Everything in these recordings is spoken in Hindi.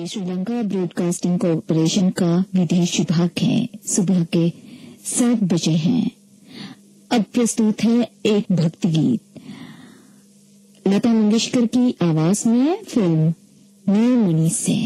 ये श्रीलंका ब्रॉडकास्टिंग कॉरपोरेशन का विदेश विभाग है। सुबह के 7 बजे हैं। अब प्रस्तुत है एक भक्ति गीत लता मंगेशकर की आवाज में फिल्म नीलमणि से।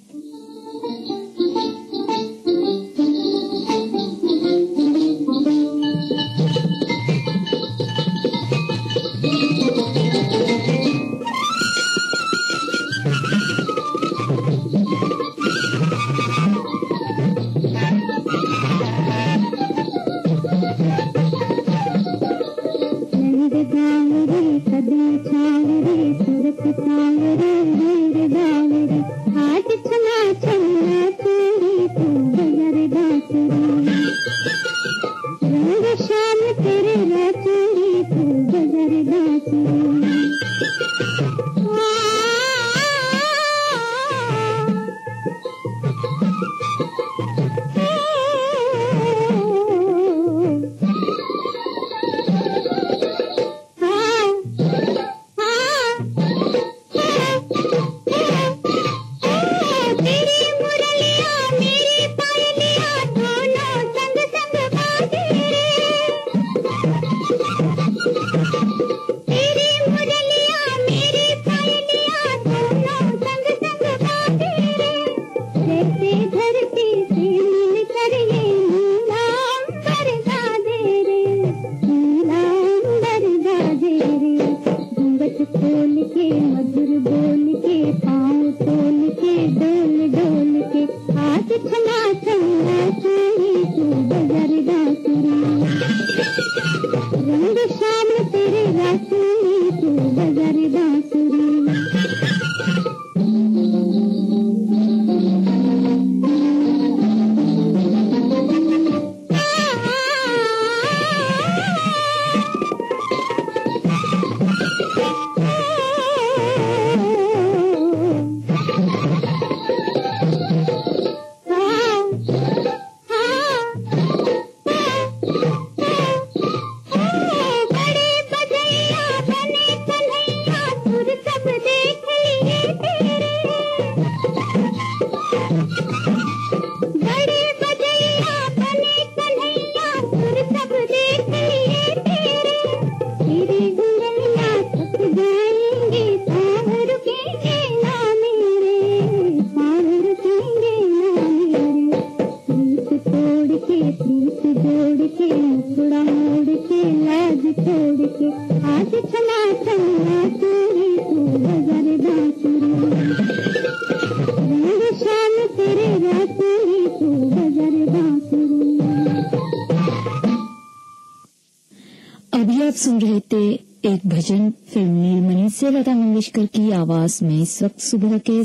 अभी आप सुन रहे थे एक भजन फिल्म नीलमणि से लता मंगेशकर की आवाज में। इस वक्त सुबह के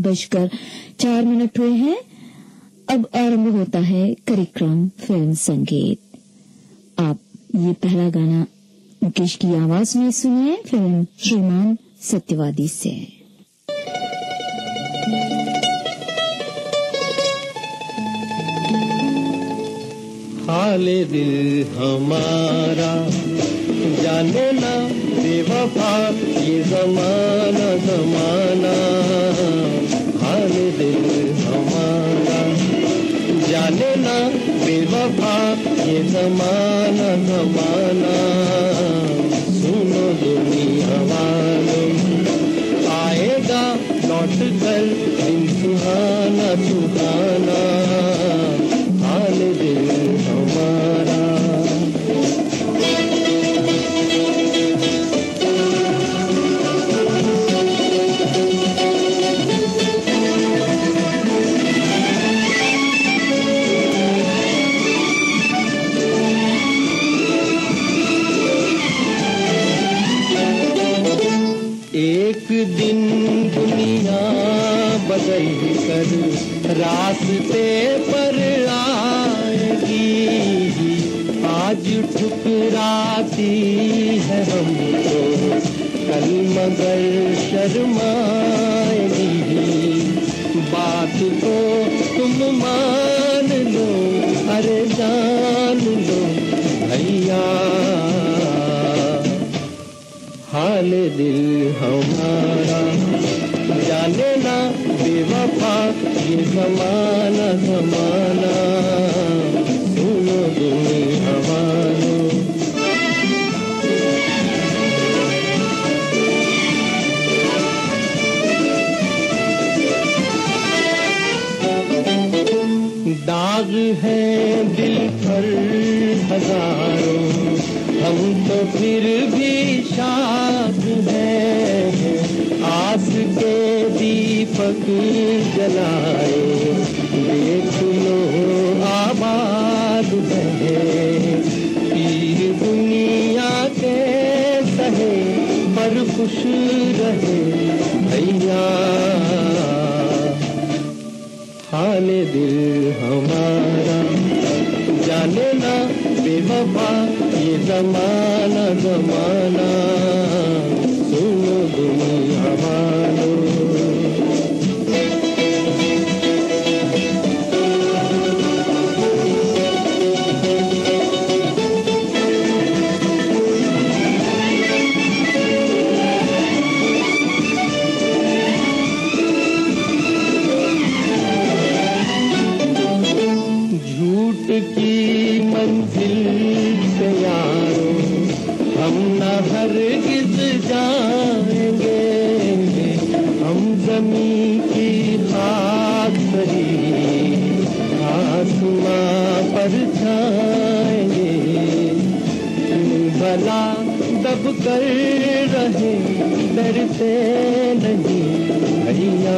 7:04 हुए हैं। अब आरंभ होता है कार्यक्रम फिल्म संगीत। आप ये पहला गाना मुकेश की आवाज में सुनिए फिल्म श्रीमान सत्यवादी से। हाले दिल हमारा जाने ना बेवफा ये जमाना जमाना। हाले दिल हमारा जाने ना बेवफा ये जमाना जमाना। सुनो दुनिया वालों आएगा लौट कर दिन सुहाना सुहाना। हाले दिल हमारा एक दिन दुनिया बदल कर रास्ते पर आएगी। आज ठुकराती है हमको कल मगर शर्माएगी। बात को तुम मान लो अरे जान लो भैया। हाल दिल हमारा जाने ना बेवफा ये ज़माना ज़माना, सुनो दुनिया वालों। दाग है दिल पर हजारों, हम तो फिर भी शाद हैं। आस के दीपक जलाए देख लो आबाद है। पीर दुनिया के सहे पर खुश रहे भैया, हाले दिल हमारा। जाने ना बेवफा ये ज़माना ज़माना, सुनो दुनिया वालों। की मंजिल पे यारों हम न हरगिज़ जाएंगे, हम ज़मीं की खाक सही आसमां पर छाएंगे। भला दब कर रहे डरते नहीं भैया,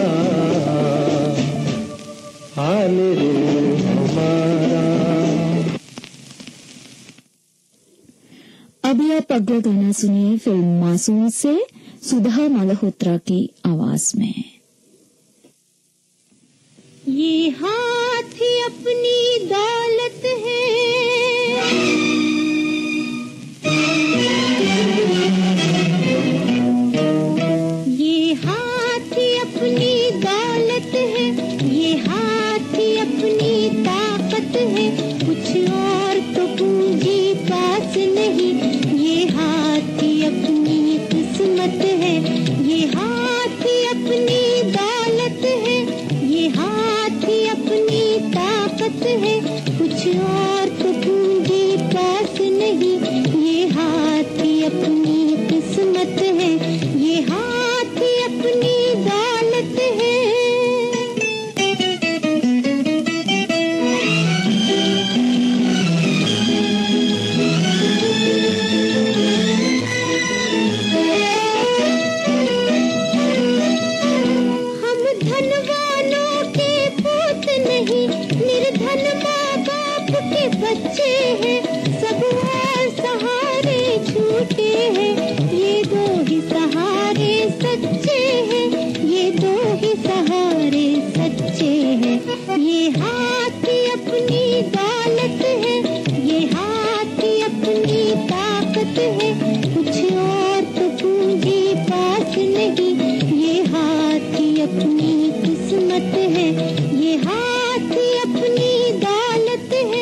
हाल हमारा। अभी आप अगला गाना सुनिए फिल्म मासूम से सुधा मल्होत्रा की आवाज में। ये हाथ अपनी दौलत है, ये हाथ अपनी दौलत है, ये हाथ अपनी ताकत है, कुछ और तो पूंजी पास नहीं, ये हाथ अपनी किस्मत है, ये हाथ अपनी दौलत है, ये हाथ अपनी ताकत है, कुछ और तो पूंजी पास नहीं, ये हाथ अपनी किस्मत है, ये हाथ अपनी दौलत है। बच्चे हैं सब और सहारे छूटे हैं, ये दो ही सहारे सच्चे हैं, ये दो ही सहारे सच्चे हैं। ये हाथ अपनी दौलत है, ये हाथ अपनी ताकत है, कुछ और तो पूंजी पास नहीं, ये हाथ अपनी किस्मत है, ये हाथ अपनी दौलत है।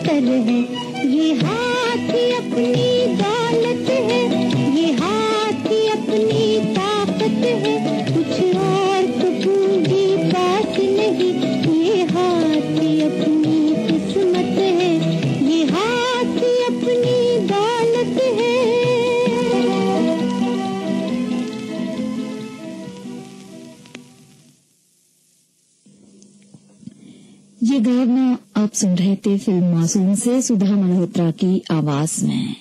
बहतर है। ये हाथ ही अपनी दौलत है, ये हाथ ही अपनी ताकत है, कुछ और तो पूंजी पास नहीं। ये हाथ ही अपनी किस्मत है, ये हाथ ही अपनी दौलत है। ये गाना आप सुन रहे थे फिल्म मासूम से सुधा मल्होत्रा की आवाज में।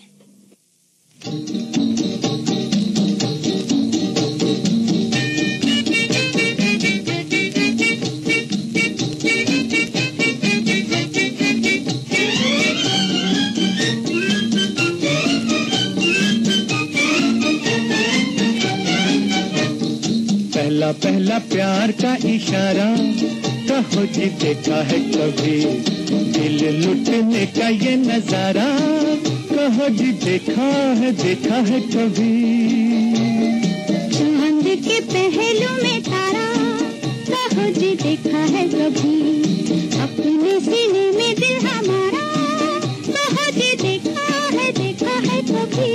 पहला पहला प्यार का इशारा कहो जी देखा है कभी, दिल लुटने का ये नजारा कहो जी देखा है कभी। चांद के पहलू में तारा कहो जी देखा है कभी, अपने सीने में दिल हमारा कहो जी देखा है कभी।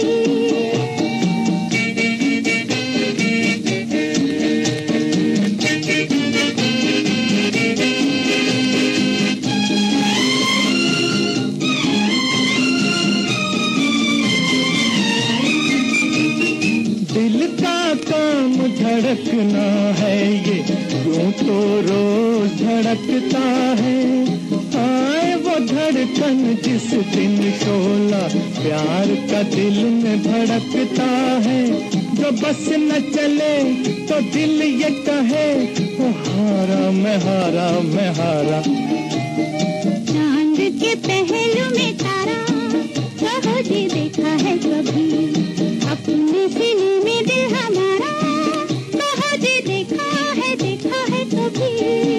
धड़कना है ये यूं तो रोज धड़कता है, आए वो धड़कन जिस दिन शोला प्यार का दिल में भड़कता है। जो बस न चले तो दिल ये कहे वो हारा मैं हारा मैं हारा। चांद के पहलू में तारा कहो जी देखा है कभी, अपने सीने में दिल हमारा कहो जी देखा है कभी।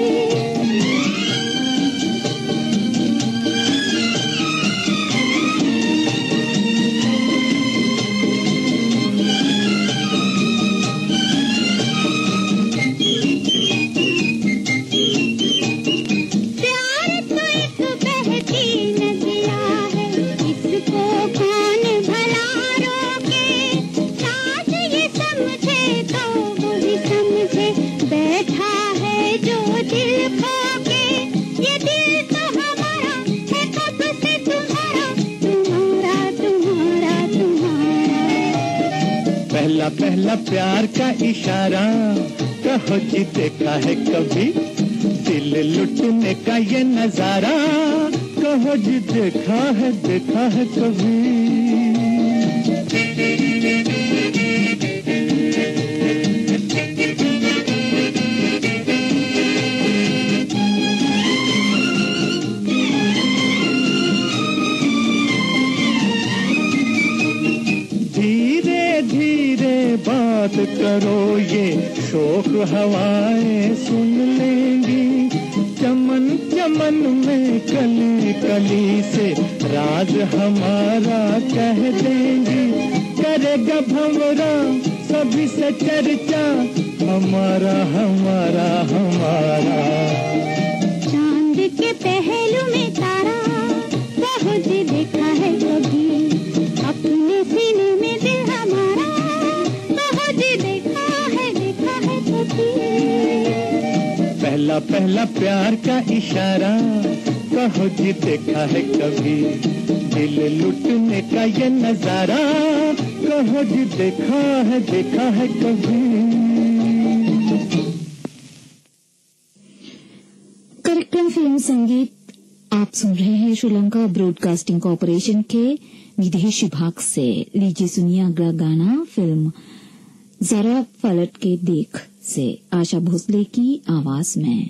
पहला प्यार का इशारा कहो जी देखा है कभी, दिल लुटने का ये नजारा कहो जी देखा है कभी। बात करो ये शोक हवाएं सुन लेंगी, चमन चमन में कली कली से राज हमारा कह देंगी। करेगा भंवरा सभी से चर्चा हमारा हमारा हमारा। चांद के पहलू में तारा कहो जी देखा है कभी, अपने सीने में दिल हमारा कहो जी देखा है कभी। पहला पहला प्यार का इशारा कहो जी देखा है कभी, दिल लुटने का ये नजारा कहो जी देखा है कभी। कार्यक्रम फिल्म संगीत आप सुन रहे हैं श्रीलंका ब्रॉडकास्टिंग कॉरपोरेशन के विदेश विभाग से। लीजिए सुनिए अगला गाना फिल्म जरा पलट के देख से आशा भोसले की आवाज में।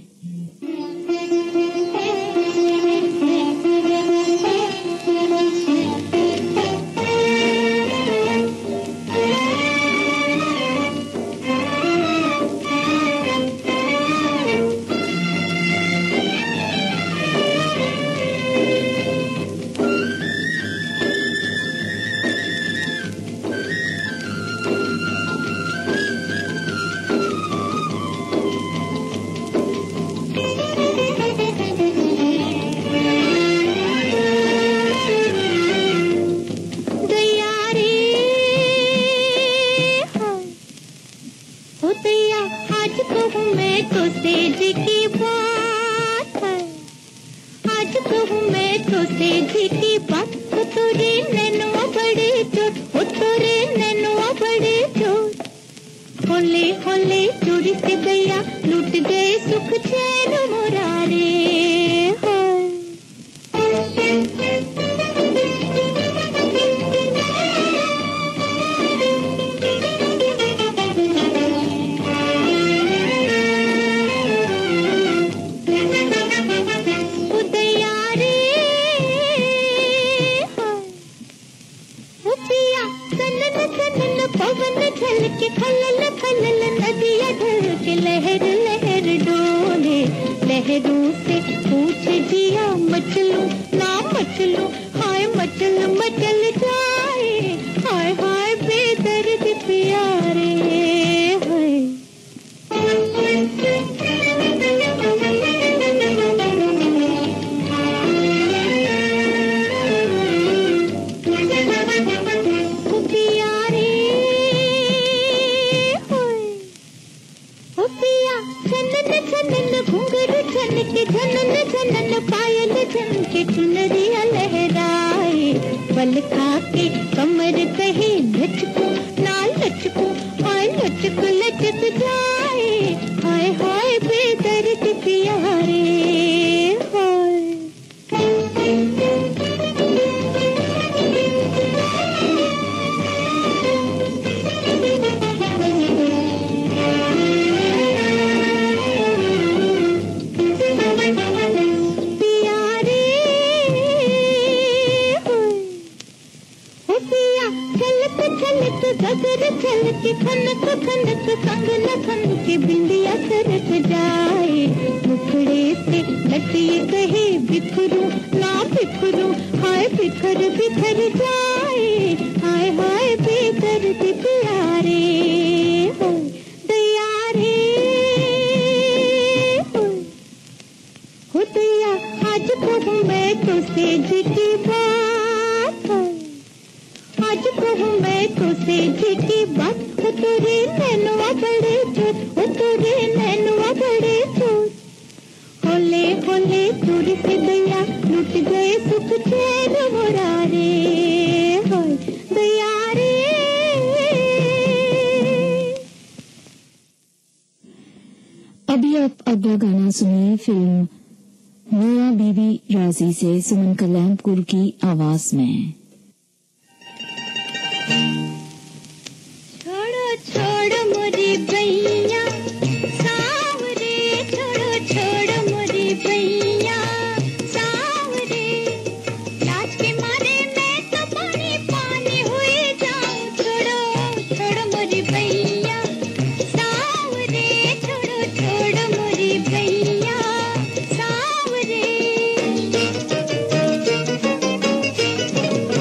झीकी बात हो तोरे नैनुआ बड़े चोट हो तोरे नैनुआ बड़े चोट होले होले चोरी से दैया लूट गए सुख चैन मोरा रे के खलल खलल नदिया ढल के लहर लहर डोले लहरों से पूछ जिया मचलू ना मचलू हाय मचल मचल जाए हाय हाय बेदर्द प्यारे हाय के झनन झनन पायल झनके चुनरिया लहराए बल खा के कमर कहे लचकू ना लचकू हाय लचक लचक जाए हाय हाय बेदर्द प्यारे हाय गगर चल के खनक खनक संग लखन के बिंदिया सरक जाए मुखड़े से लटिए कहे बिखरू ना बिखरू हाय बिखर बिखर जाए हाय हाय बेदर्द प्यारे दया रे हो दया आज कहूँ मैं तुझसे झूठी बात आज कहूँ मैं तुझसे झूठी बात हो तोरे नैनुआ बड़े चोट हो तोरे नैनुआ बड़े चोट होले होले चोरी से दैया लूट गए सुख चैन मोरा रे हाय दया रे अभी आप अगला गाना सुनिए फिल्म मियां बीवी राजी से सुमन कल्याणपुर की आवाज में। छोड़ मोरी भैया सावरे छोड़ो छोड़ मोरी भैया सावरे लाज के मारे मैं तो पानी पानी हुई जाऊं छोड़ो छोड़ मोरी भैया सावरे छोड़ो छोड़ मोरी भैया सावरे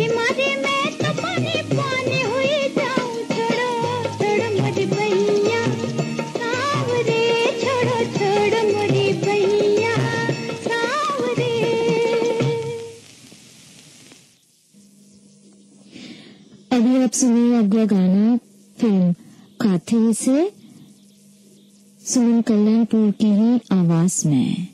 मारे मैं तो पानी पानी हुई जाऊं। छोड़ो छोड़ो मोरी भैया सावरे, छोड़ो छोड़ो मोरी भैया सावरे। अभी आप सुनिए अगला गाना फिल्म काथे से सुमन कल्याणपुर की ही आवाज में।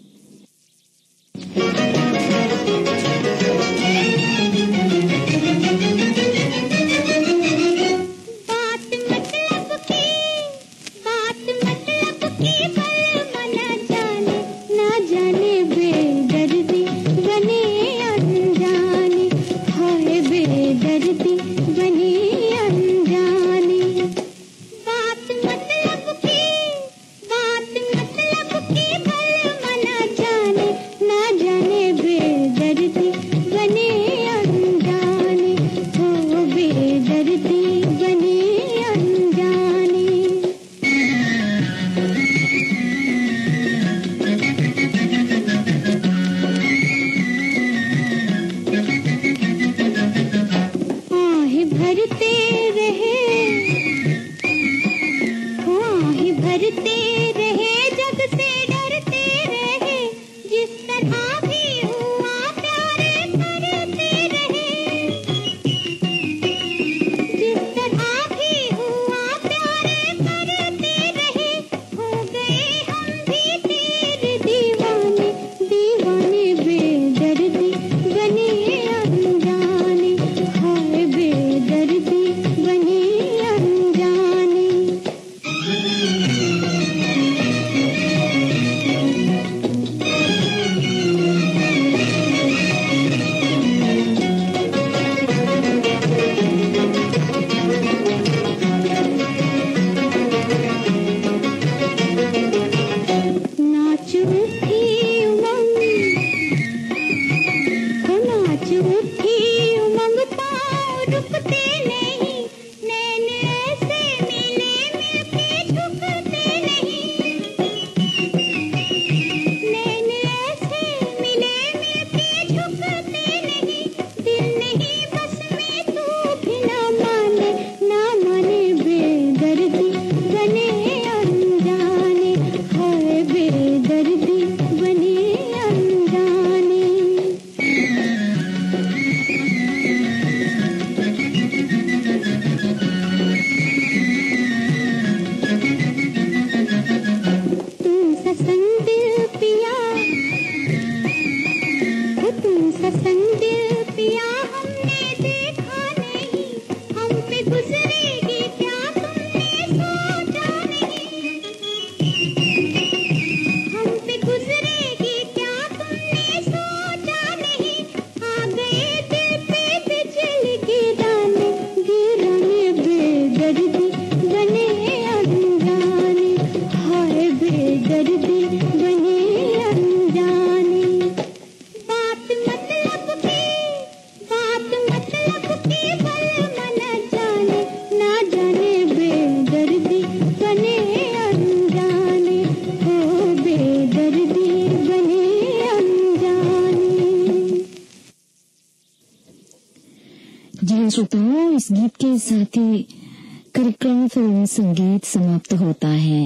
श्रोताओं, इस गीत के साथ ही कार्यक्रम फिल्म संगीत समाप्त होता है।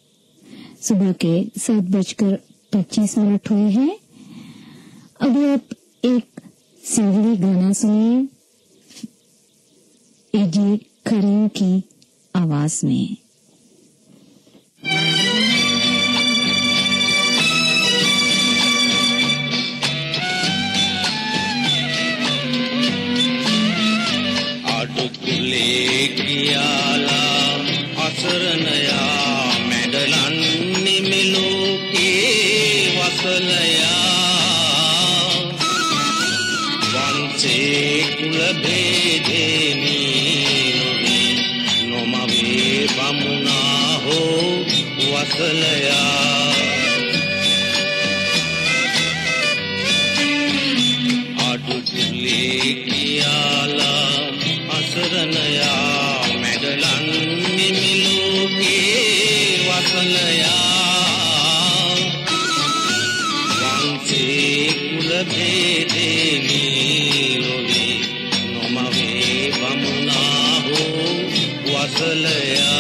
सुबह के 7:25 हुए हैं। अभी आप एक सिंगली गाना सुनिए एजी करीम की आवाज में। कियाला असरनया मेडलन निमिलो के वसलया वंचे कुल भेदे नीनुनी नोमवे बमुना हो वसलया अडुले कियाला असरनया मेडलन निमिलो के वसलया वंचे कुल भेदे नीलोने වසලයා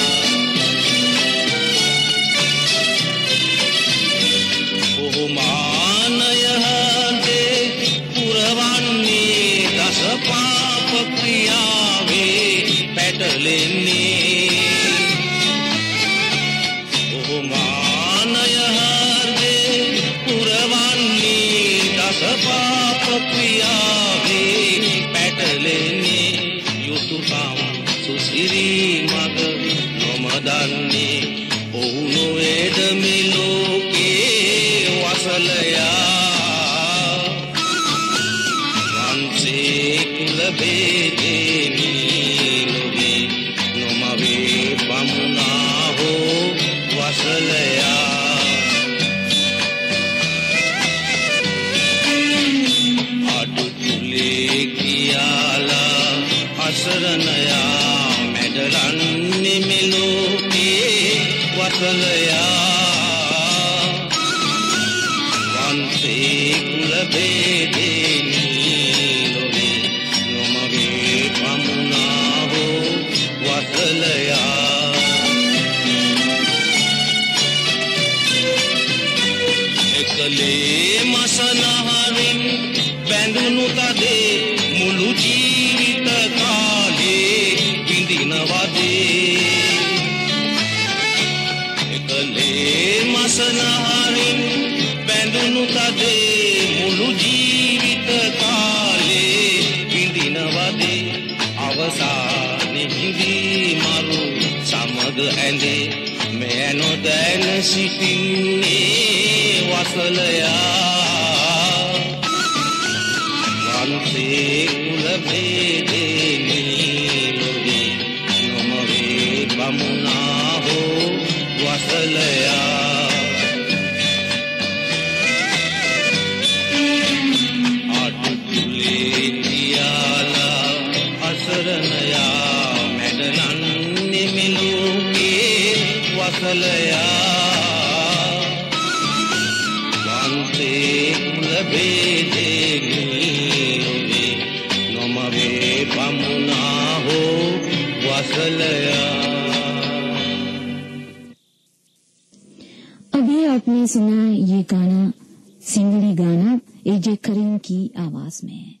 බොහොමානය හදේ පුරවන්නේ දස පාප ක්‍රියාවේ පැටලෙන්නේ බොහොමානය හදේ පුරවන්නේ දස පාප ක්‍රියාවේ පැටලෙන්නේ යුතුයකම් සුසිරී මග නොමදන්නේ ඔහු නොවේද මේ ලෝකේ වසලයා වංශේ කුල බේදේ නිලොවේ නොමවේ බමුණා හෝ වසලයා අඩු තුලේ කියාලා අසරණයා මැඩලන්නේ මේ ලෝකේ වසලයා වංශේ කුල බේදේ නිලොවේ නොමවේ බමුණා හෝ වසලයා එකලේ මසනහරින් බැඳුණු තදේ මුළු ජීවිත කාලේ විඳිනවදේ එකලේ මසනහරින් බැඳුණු තදේ මුළු ජීවිත කාලේ විඳිනවදේ අවසානයේදී මරු සමග ඇඳේ මෑ නොදැන සිටින්නේ වසලයා වංශේ කුල බේදේ නිලොවේ නොමවේ බමුණා හෝ වසලයා අඩු තුලේ තියාලා අසරණයා මැඩලන්නේ මේ ලෝකේ වසලයා වංශේ කුල බේදේ නිලොවේ නොමවේ බමුණා හෝ वसलया। अभी आपने सुना ये गाना, सिंगड़ी गाना एजे करीम की आवाज में है।